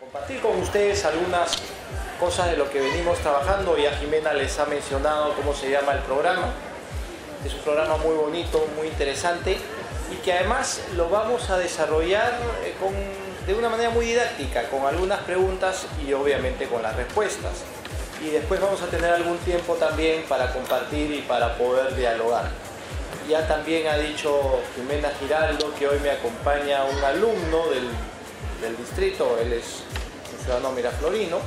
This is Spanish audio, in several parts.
Compartir con ustedes algunas cosas de lo que venimos trabajando. Ya Jimena les ha mencionado cómo se llama el programa. Es un programa muy bonito, muy interesante y que además lo vamos a desarrollar de una manera muy didáctica, con algunas preguntas y obviamente con las respuestas. Y después vamos a tener algún tiempo también para compartir y para poder dialogar. Ya también ha dicho Jimena Giraldo que hoy me acompaña un alumno del distrito, él es un ciudadano miraflorino,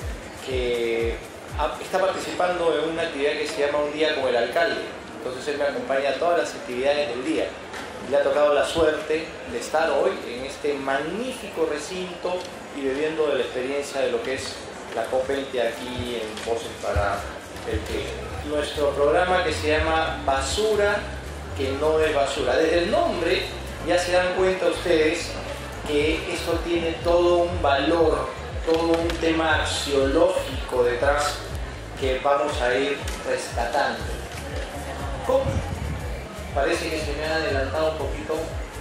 que está participando en una actividad que se llama Un Día con el Alcalde. Entonces él me acompaña a todas las actividades del día. Le ha tocado la suerte de estar hoy en este magnífico recinto y bebiendo de la experiencia de lo que es la COP20 aquí en Voces para el Clima. Nuestro programa que se llama Basura que no es basura. Desde el nombre ya se dan cuenta ustedes que esto tiene todo un valor, todo un tema axiológico detrás que vamos a ir rescatando. ¿Cómo? Parece que se me ha adelantado un poquito.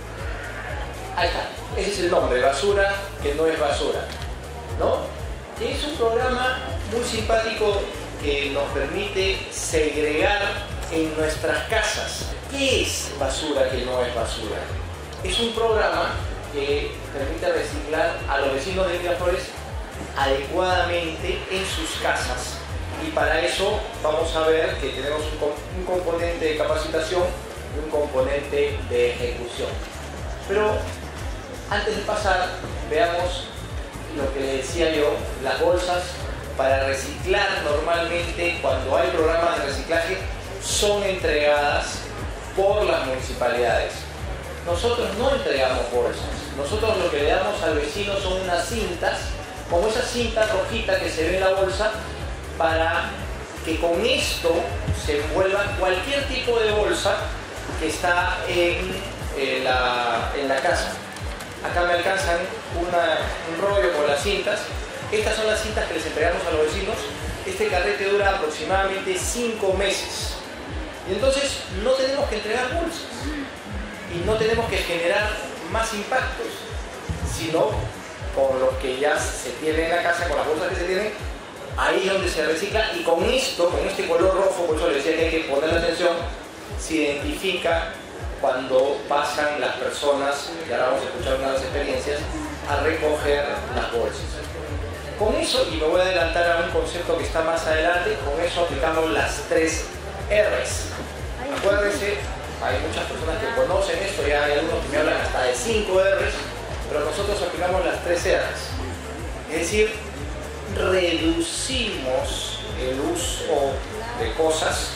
Ahí está, ese es el nombre, Basura que no es basura, ¿no? Es un programa muy simpático que nos permite segregar en nuestras casas. ¿Qué es Basura que no es basura? Es un programa que permite reciclar a los vecinos de Miraflores adecuadamente en sus casas. Y para eso vamos a ver que tenemos un componente de capacitación y un componente de ejecución. Pero antes de pasar, veamos lo que les decía yo, las bolsas para reciclar. Normalmente cuando hay programas de reciclaje son entregadas por las municipalidades. Nosotros no entregamos bolsas, nosotros lo que le damos al vecino son unas cintas, como esa cinta rojita que se ve en la bolsa, para que con esto se envuelva cualquier tipo de bolsa que está en la casa. Acá me alcanzan un rollo con las cintas. Estas son las cintas que les entregamos a los vecinos. Este carrete dura aproximadamente 5 meses. Y entonces no tenemos que entregar bolsas y no tenemos que generar más impactos, sino con lo que ya se tiene en la casa, con las bolsas que se tienen, ahí es donde se recicla. Y con esto, con este color rojo, por eso les decía que hay que poner atención, se identifica cuando pasan las personas, y ahora vamos a escuchar una de las experiencias, a recoger las bolsas. Con eso, y me voy a adelantar a un concepto que está más adelante, con eso aplicamos las 3 R's. Acuérdense, hay muchas personas que conocen esto, ya hay algunos que me hablan hasta de 5 R's, pero nosotros aplicamos las 3 R's. Es decir, reducimos el uso de cosas,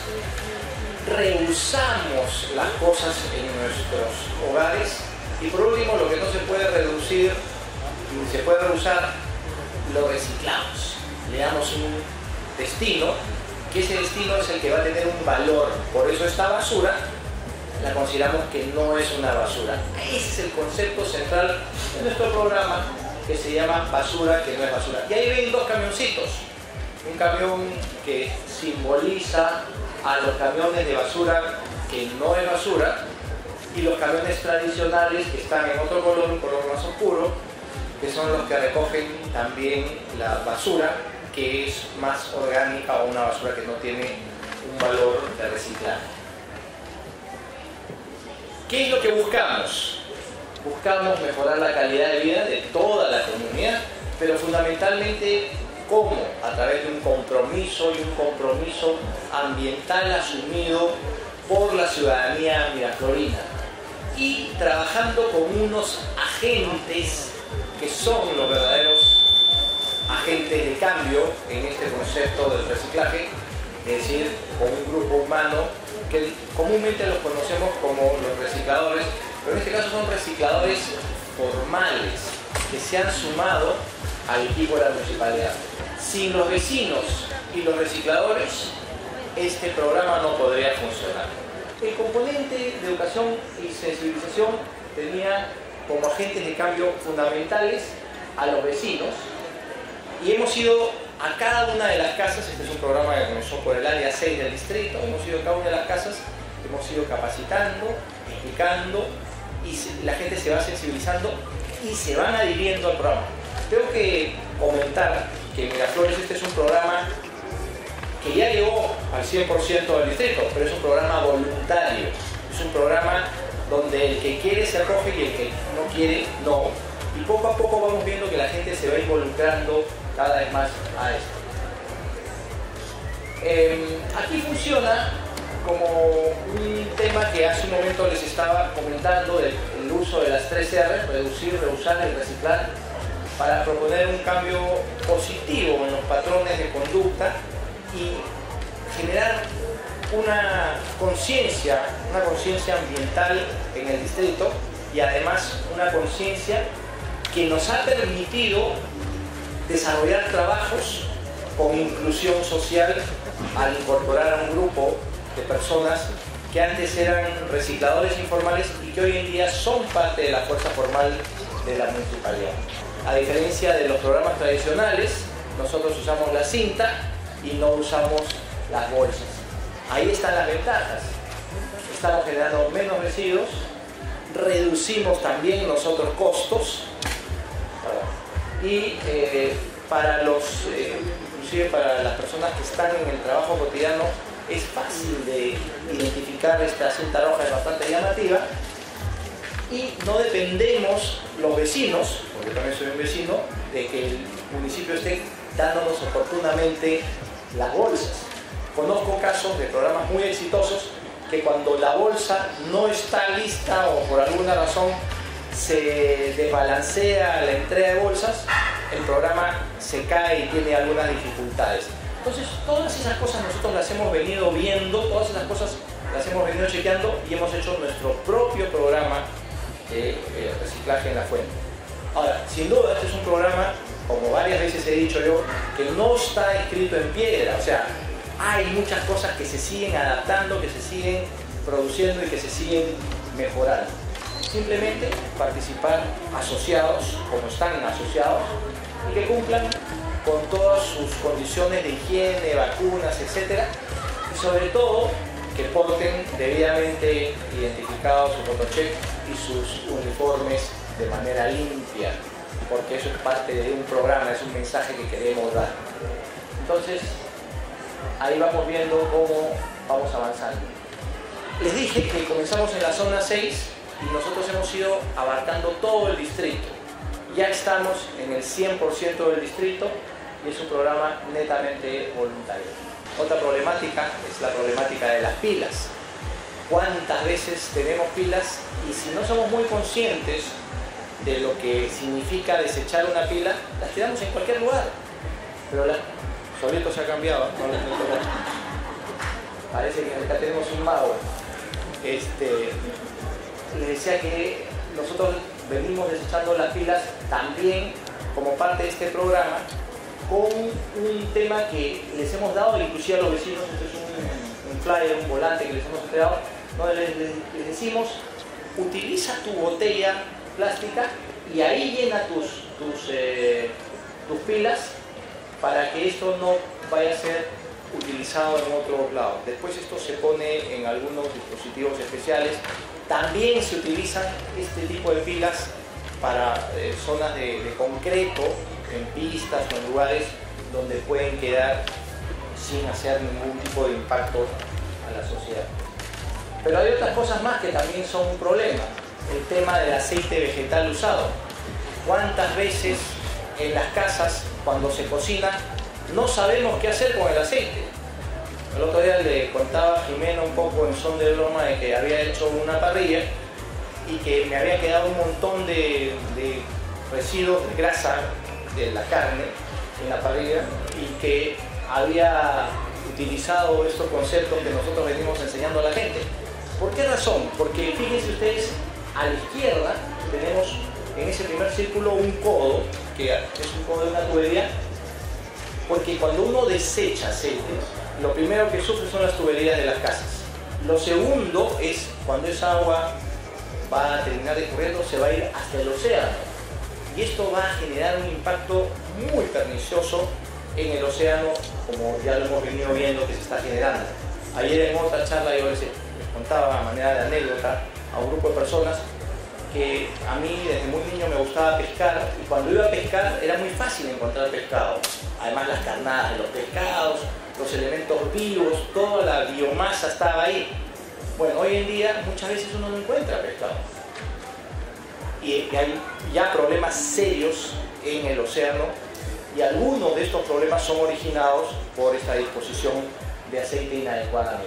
reusamos las cosas en nuestros hogares y por último, lo que no se puede reducir ni se puede reusar, lo reciclamos. Le damos un destino, que ese destino es el que va a tener un valor. Por eso esta basura la consideramos que no es una basura. Ese es el concepto central de nuestro programa, que se llama Basura que no es basura. Y ahí ven 2 camioncitos. Un camión que simboliza a los camiones de basura que no es basura y los camiones tradicionales que están en otro color, un color más oscuro, que son los que recogen también la basura que es más orgánica o una basura que no tiene un valor de reciclaje. ¿Qué es lo que buscamos? Buscamos mejorar la calidad de vida de toda la comunidad, pero fundamentalmente ¿cómo? A través de un compromiso y un compromiso ambiental asumido por la ciudadanía miraflorina y trabajando con unos agentes que son los verdaderos agentes de cambio en este concepto del reciclaje, es decir, con un grupo humano que comúnmente los conocemos como los recicladores, pero en este caso son recicladores formales que se han sumado al equipo de la municipalidad. Sin los vecinos y los recicladores, este programa no podría funcionar. El componente de educación y sensibilización tenía como agentes de cambio fundamentales a los vecinos y hemos ido a cada una de las casas. Este es un programa que comenzó por el área 6 del distrito. Hemos ido a cada una de las casas, hemos ido capacitando, explicando y la gente se va sensibilizando y se van adhiriendo al programa. Tengo que comentar que Miraflores este es un programa que ya llegó al 100% del distrito, pero es un programa voluntario. Es un programa donde el que quiere se acoge y el que no quiere, no. Y poco a poco vamos viendo que la gente se va involucrando cada vez más a esto. Aquí funciona como un tema que hace un momento les estaba comentando, del uso de las 3 R, reducir, reusar y reciclar, para proponer un cambio positivo en los patrones de conducta y generar una conciencia ambiental en el distrito, y además una conciencia que nos ha permitido desarrollar trabajos con inclusión social al incorporar a un grupo de personas que antes eran recicladores informales y que hoy en día son parte de la fuerza formal de la municipalidad. A diferencia de los programas tradicionales, nosotros usamos la cinta y no usamos las bolsas. Ahí están las ventajas. Estamos generando menos residuos, reducimos también nosotros costos y inclusive para las personas que están en el trabajo cotidiano es fácil de identificar. Esta cinta roja, es bastante llamativa, y no dependemos los vecinos, porque también soy un vecino, de que el municipio esté dándonos oportunamente las bolsas. Conozco casos de programas muy exitosos que cuando la bolsa no está lista o por alguna razón se desbalancea la entrega de bolsas, el programa se cae y tiene algunas dificultades. Entonces, todas esas cosas nosotros las hemos venido viendo, todas esas cosas las hemos venido chequeando y hemos hecho nuestro propio programa de reciclaje en la fuente. Ahora, sin duda, este es un programa, como varias veces he dicho yo, que no está escrito en piedra. O sea, hay muchas cosas que se siguen adaptando, que se siguen produciendo y que se siguen mejorando. Simplemente participar asociados, como están asociados, y que cumplan con todas sus condiciones de higiene, vacunas, etc. Y sobre todo, que porten debidamente identificados su photocheck y sus uniformes de manera limpia, porque eso es parte de un programa, es un mensaje que queremos dar. Entonces, ahí vamos viendo cómo vamos avanzando. Les dije que comenzamos en la zona 6 y nosotros hemos ido abarcando todo el distrito. Ya estamos en el 100% del distrito y es un programa netamente voluntario. Otra problemática es la problemática de las pilas. ¿Cuántas veces tenemos pilas? Y si no somos muy conscientes de lo que significa desechar una pila, las tiramos en cualquier lugar. Pero solito se ha cambiado, ¿no? Parece que acá tenemos un mago. Les decía que nosotros venimos desechando las pilas también como parte de este programa, con un tema que les hemos dado inclusive a los vecinos. Este es un flyer, un volante que les hemos entregado, donde les decimos: utiliza tu botella plástica y ahí llena tus pilas, para que esto no vaya a ser utilizado en otro lado. Después esto se pone en algunos dispositivos especiales. También se utilizan este tipo de pilas para zonas de concreto, en pistas o en lugares donde pueden quedar sin hacer ningún tipo de impacto a la sociedad. Pero hay otras cosas más que también son un problema. El tema del aceite vegetal usado. ¿Cuántas veces en las casas, cuando se cocina, no sabemos qué hacer con el aceite? El otro día le contaba a Jimena un poco en son de broma de que había hecho una parrilla y que me había quedado un montón de residuos de grasa de la carne en la parrilla, y que había utilizado estos conceptos que nosotros venimos enseñando a la gente. ¿Por qué razón? Porque fíjense ustedes, a la izquierda tenemos en ese primer círculo un codo, que es un codo de una tubería, porque cuando uno desecha aceite, lo primero que sufre son las tuberías de las casas. Lo segundo es cuando esa agua va a terminar escurriendo, se va a ir hasta el océano. Y esto va a generar un impacto muy pernicioso en el océano, como ya lo hemos venido viendo que se está generando. Ayer en otra charla yo les contaba a manera de anécdota a un grupo de personas que a mí desde muy niño me gustaba pescar, y cuando iba a pescar era muy fácil encontrar pescado. Además las carnadas de los pescados, los elementos vivos, toda la biomasa estaba ahí. Bueno, hoy en día muchas veces uno no encuentra pescado. Y hay ya problemas serios en el océano, y algunos de estos problemas son originados por esta disposición de aceite inadecuadamente.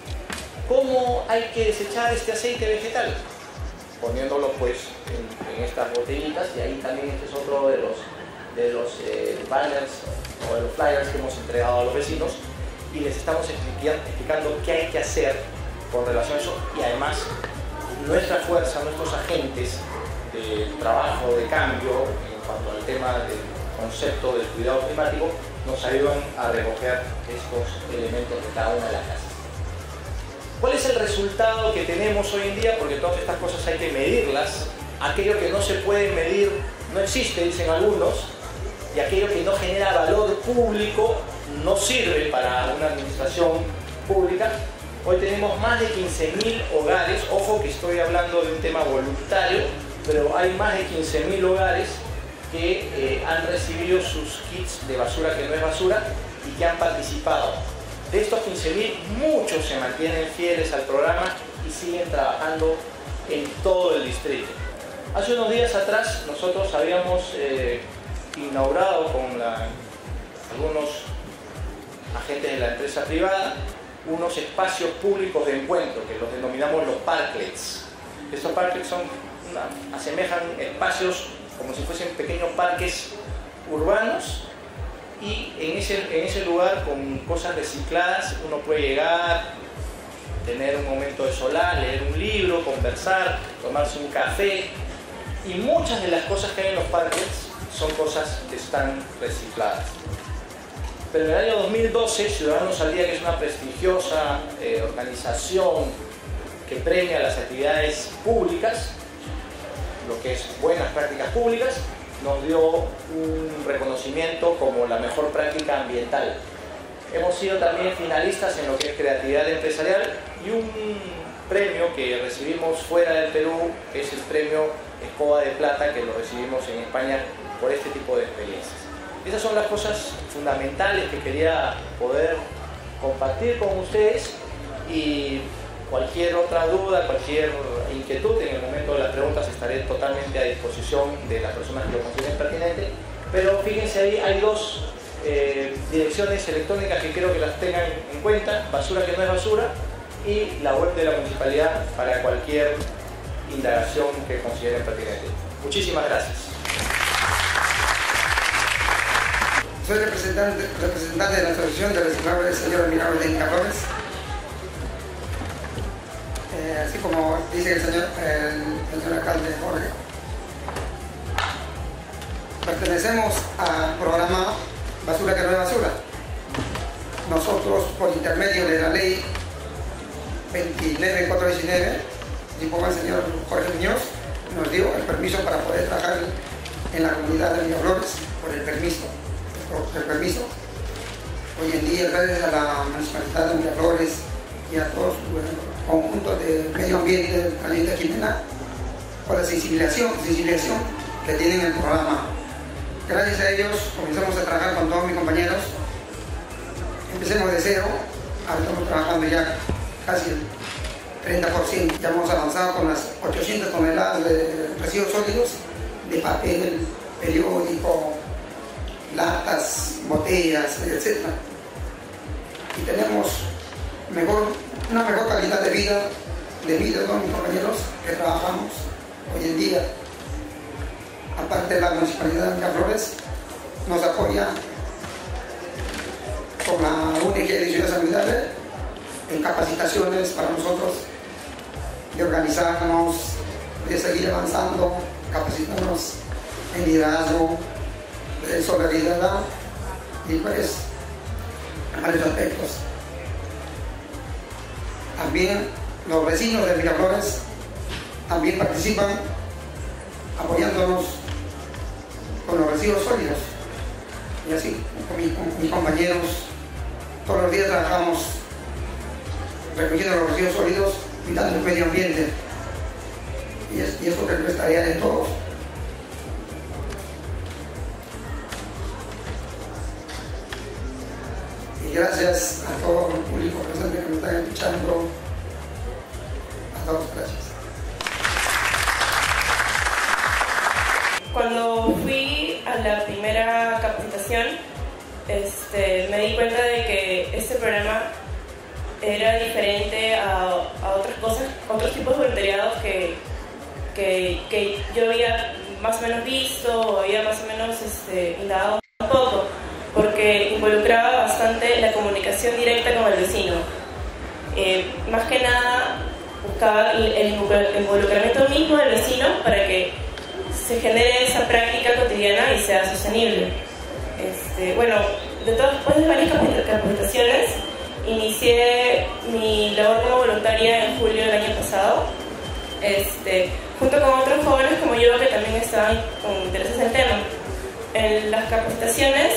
¿Cómo hay que desechar este aceite vegetal? Poniéndolo pues en estas botellitas, y ahí también este es otro de los banners o de los flyers que hemos entregado a los vecinos, y les estamos explicando qué hay que hacer con relación a eso, y además nuestra fuerza, nuestros agentes de trabajo, de cambio, en cuanto al tema del concepto del cuidado climático, nos ayudan a recoger estos elementos de cada una de las casas. ¿Cuál es el resultado que tenemos hoy en día? Porque todas estas cosas hay que medirlas. Aquello que no se puede medir no existe, dicen algunos, y aquello que no genera valor público no sirve para una administración pública. Hoy tenemos más de 15.000 hogares, ojo que estoy hablando de un tema voluntario, pero hay más de 15.000 hogares que han recibido sus kits de basura que no es basura y que han participado. De estos 15.000, muchos se mantienen fieles al programa y siguen trabajando en todo el distrito. Hace unos días atrás nosotros habíamos inaugurado con algunos agentes de la empresa privada unos espacios públicos de encuentro que los denominamos los parklets. Estos parklets asemejan espacios como si fuesen pequeños parques urbanos, y en ese lugar, con cosas recicladas, uno puede llegar, tener un momento de solar, leer un libro, conversar, tomarse un café, y muchas de las cosas que hay en los parques son cosas que están recicladas. Pero en el año 2012, Ciudadanos al Día, que es una prestigiosa organización que premia las actividades públicas, lo que es buenas prácticas públicas, nos dio un reconocimiento como la mejor práctica ambiental. Hemos sido también finalistas en lo que es creatividad empresarial, y un premio que recibimos fuera del Perú es el premio Escoba de Plata, que lo recibimos en España por este tipo de experiencias. Esas son las cosas fundamentales que quería poder compartir con ustedes, y cualquier otra duda, cualquier inquietud, en el momento de las preguntas estaré totalmente a disposición de las personas que lo consideren pertinente. Pero fíjense ahí, hay dos direcciones electrónicas que quiero que las tengan en cuenta: Basura que no es basura, y la web de la municipalidad para cualquier indagación que consideren pertinente. Muchísimas gracias. Soy representante de la Asociación de Reciclables, señor Mirabel de Miraflores. Así como dice el señor alcalde Jorge, pertenecemos al programa Basura que no es basura. Nosotros, por intermedio de la ley 29419, como el señor Jorge Muñoz, nos dio el permiso para poder trabajar en la comunidad de Miraflores, por el permiso. Hoy en día, gracias a la municipalidad de Miraflores y a todos los conjuntos de medio ambiente del Caliente Jimena, por la sensibilización que tienen el programa. Gracias a ellos comenzamos a trabajar con todos mis compañeros. Empecemos de cero, ahora estamos trabajando ya casi el 30%. Ya hemos avanzado con las 800 toneladas de residuos sólidos, de papel, periódico, latas, botellas, etc. Y tenemos una mejor calidad de vida con mis compañeros que trabajamos hoy en día. Aparte de la municipalidad de Miraflores, nos apoya con la única edición saludable en capacitaciones para nosotros, de organizarnos, de seguir avanzando, capacitarnos en liderazgo, de solidaridad y pues en varios aspectos. También los vecinos de Miraflores también participan apoyándonos con los residuos sólidos, y así con mis compañeros todos los días trabajamos recogiendo los residuos sólidos, cuidando el medio ambiente, y eso que es tarea de todos. Y gracias a todo el público presente que me está escuchando. A todos, gracias. Cuando fui a la primera capacitación, me di cuenta de que este programa era diferente a otras cosas, otros tipos de voluntariados que yo había más o menos visto o había más o menos indagado un poco, porque involucraba bastante la comunicación directa con el vecino. Más que nada buscaba el involucramiento mismo del vecino para que se genere esa práctica cotidiana y sea sostenible. Bueno, después de varias capacitaciones, inicié mi labor como voluntaria en julio del año pasado, junto con otros jóvenes como yo que también estaban con intereses en el tema. En las capacitaciones,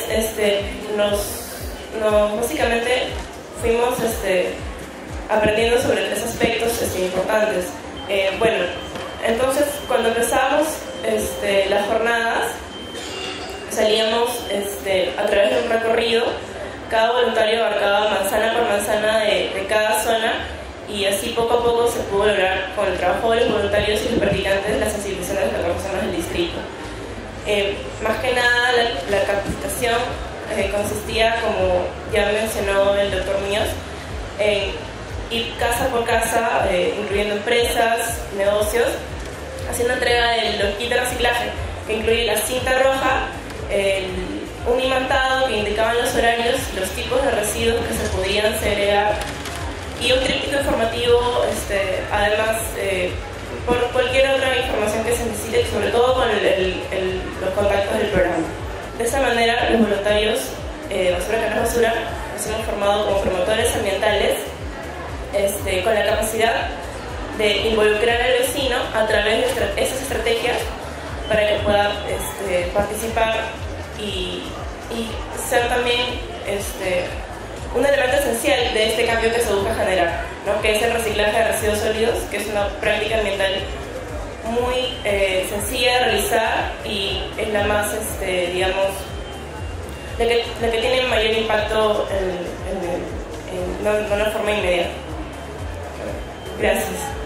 básicamente fuimos aprendiendo sobre 3 aspectos importantes. Bueno, entonces cuando empezamos las jornadas, salíamos a través de un recorrido. Cada voluntario abarcaba manzana por manzana de cada zona, y así poco a poco se pudo lograr, con el trabajo de los voluntarios y los practicantes, la sensibilización de las personas del distrito. Más que nada la capacitación consistía, como ya mencionó el doctor Muñoz, en ir casa por casa, incluyendo empresas, negocios, haciendo entrega de los kits de reciclaje, que incluye la cinta roja, un imantado que indicaban los horarios, los tipos de residuos que se podían segregar, y un tríptico informativo, además, por cualquier otra información que se necesite, sobre todo con los contactos del programa. De esta manera, los voluntarios de Basura que no es Basura nos hemos formado como promotores ambientales, con la capacidad de involucrar al vecino a través de esas estrategias para que pueda participar y ser también un elemento esencial de este cambio que se busca generar, ¿no? Que es el reciclaje de residuos sólidos, que es una práctica ambiental muy sencilla de realizar y es la más, digamos, la que tiene mayor impacto no de forma inmediata. Gracias.